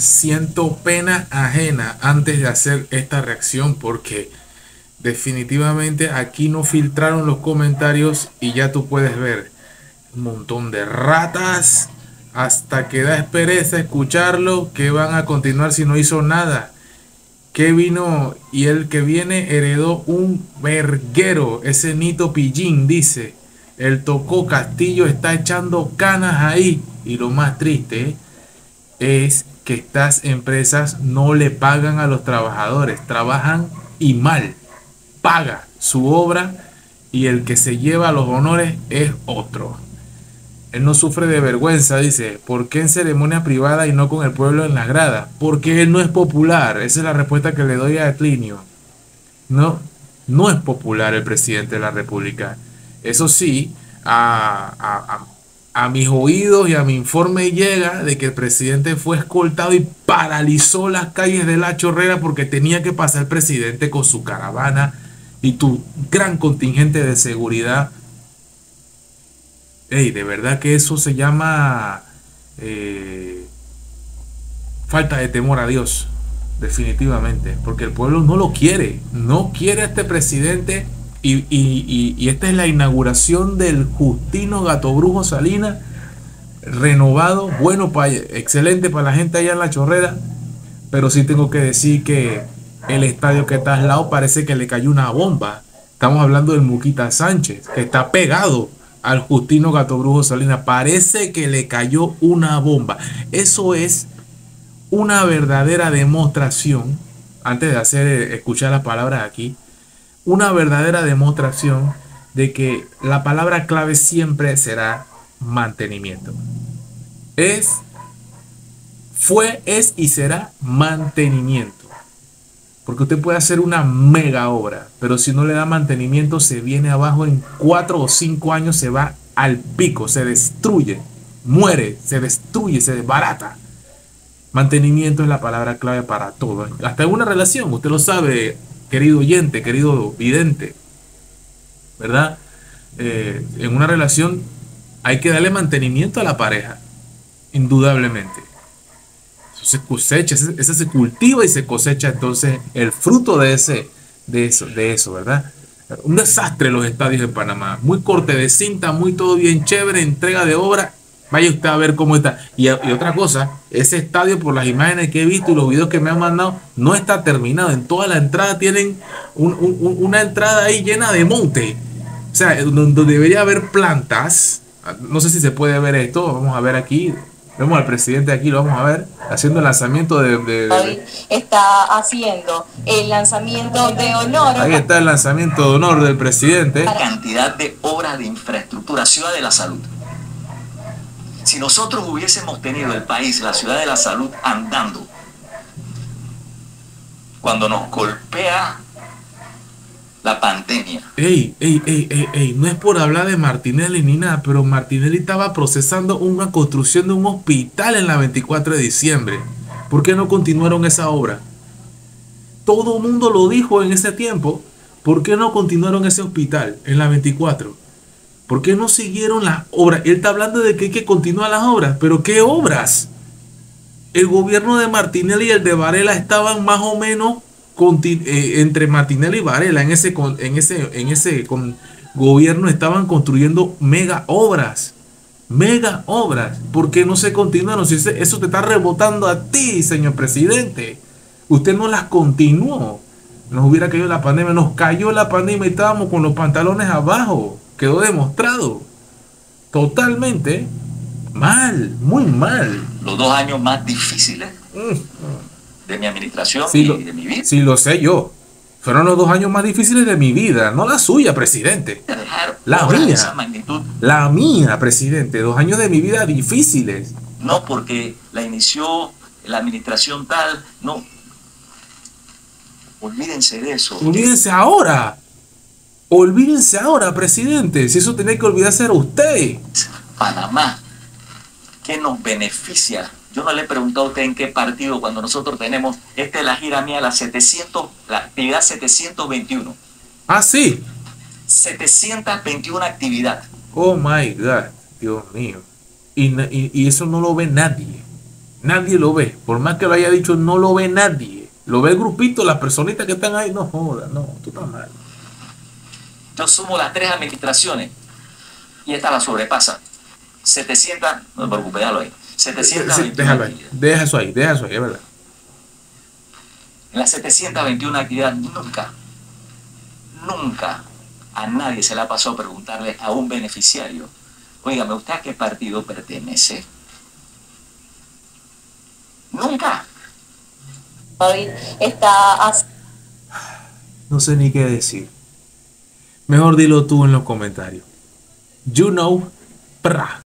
siento pena ajena antes de hacer esta reacción porque definitivamente aquí no filtraron los comentarios y ya tú puedes ver un montón de ratas hasta que da pereza escucharlo que van a continuar si no hizo nada. Que vino y el que viene heredó un verguero, ese Nito Pillín dice. El Tocó Castillo está echando canas ahí y lo más triste es que estas empresas no le pagan a los trabajadores, trabajan y mal, paga su obra y el que se lleva los honores es otro. Él no sufre de vergüenza, dice. ¿Por qué en ceremonia privada y no con el pueblo en las gradas? Porque él no es popular. Esa es la respuesta que le doy a Etlinio. No, no es popular el presidente de la República. Eso sí, a mis oídos y a mi informe llega de que el presidente fue escoltado y paralizó las calles de La Chorrera porque tenía que pasar el presidente con su caravana y tu gran contingente de seguridad. Ey, de verdad que eso se llama falta de temor a Dios, definitivamente, porque el pueblo no lo quiere, no quiere a este presidente y esta es la inauguración del Justino Gatobrujo Salinas, renovado, bueno, excelente para la gente allá en La Chorrera, pero sí tengo que decir que el estadio que está al lado parece que le cayó una bomba. Estamos hablando del Muquita Sánchez, que está pegado al Justino Gatobrujo Salinas. Parece que le cayó una bomba. Eso es una verdadera demostración, antes de hacer escuchar las palabras aquí, una verdadera demostración de que la palabra clave siempre será mantenimiento. Es y será mantenimiento. Porque usted puede hacer una mega obra, pero si no le da mantenimiento se viene abajo en 4 o 5 años, se va al pico, se destruye, muere, se destruye, se desbarata. Mantenimiento es la palabra clave para todo. Hasta en una relación, usted lo sabe, querido oyente, querido vidente, ¿verdad? En una relación hay que darle mantenimiento a la pareja, indudablemente. Eso se cosecha, ese se cultiva y se cosecha entonces el fruto de eso, ¿verdad? Un desastre los estadios en Panamá, muy corte de cinta, muy todo bien chévere, entrega de obra. Vaya usted a ver cómo está. Y otra cosa, ese estadio, por las imágenes que he visto y los videos que me han mandado, no está terminado. En toda la entrada tienen una entrada ahí llena de monte. O sea, donde debería haber plantas. No sé si se puede ver esto. Vamos a ver aquí. Vemos al presidente aquí, lo vamos a ver, haciendo el lanzamiento Hoy está haciendo el lanzamiento de honor. Ahí está el lanzamiento de honor del presidente. La cantidad de obras de infraestructura, Ciudad de la Salud. Si nosotros hubiésemos tenido el país, la Ciudad de la Salud andando, cuando nos golpea la pandemia. Ey, no es por hablar de Martinelli ni nada, pero Martinelli estaba procesando una construcción de un hospital en la 24 de diciembre. ¿Por qué no continuaron esa obra? Todo el mundo lo dijo en ese tiempo. ¿Por qué no continuaron ese hospital en la 24? ¿Por qué no siguieron las obras? Él está hablando de que hay que continuar las obras, pero ¿qué obras? El gobierno de Martinelli y el de Varela estaban más o menos entre Martinelli y Varela en ese gobierno estaban construyendo mega obras. ¿Por qué no se continuaron? Si eso te está rebotando a ti, señor presidente. Usted no las continuó. Nos hubiera caído la pandemia, nos cayó la pandemia y estábamos con los pantalones abajo. Quedó demostrado. Totalmente mal, muy mal. Los 2 años más difíciles de mi administración sí, y de mi vida. Sí, lo sé yo. Fueron los 2 años más difíciles de mi vida, no la suya, presidente. La mía. Esa magnitud. La mía, presidente. 2 años de mi vida difíciles. No porque la inició la administración tal, no. Olvídense de eso. Olvídense ahora. Olvídense ahora, presidente. Si eso tenía que olvidarse era usted. Panamá, ¿qué nos beneficia? Yo no le he preguntado a usted en qué partido cuando nosotros tenemos, esta es la gira mía, la actividad 721. Ah, sí. 721 actividad. Oh my God, Dios mío. Y eso no lo ve nadie. Nadie lo ve. Por más que lo haya dicho, no lo ve nadie. Lo ve el grupito, las personitas que están ahí. No joda, no, tú estás mal. Yo sumo las 3 administraciones y esta la sobrepasa. 700, no me preocupes, déjalo ahí. 721 Déjalo ahí, actividades. deja eso ahí, es verdad. En las 721 actividades nunca a nadie se le ha pasado preguntarle a un beneficiario, oígame, ¿usted a qué partido pertenece? Nunca. David está No sé ni qué decir. Mejor dilo tú en los comentarios. You know, pra.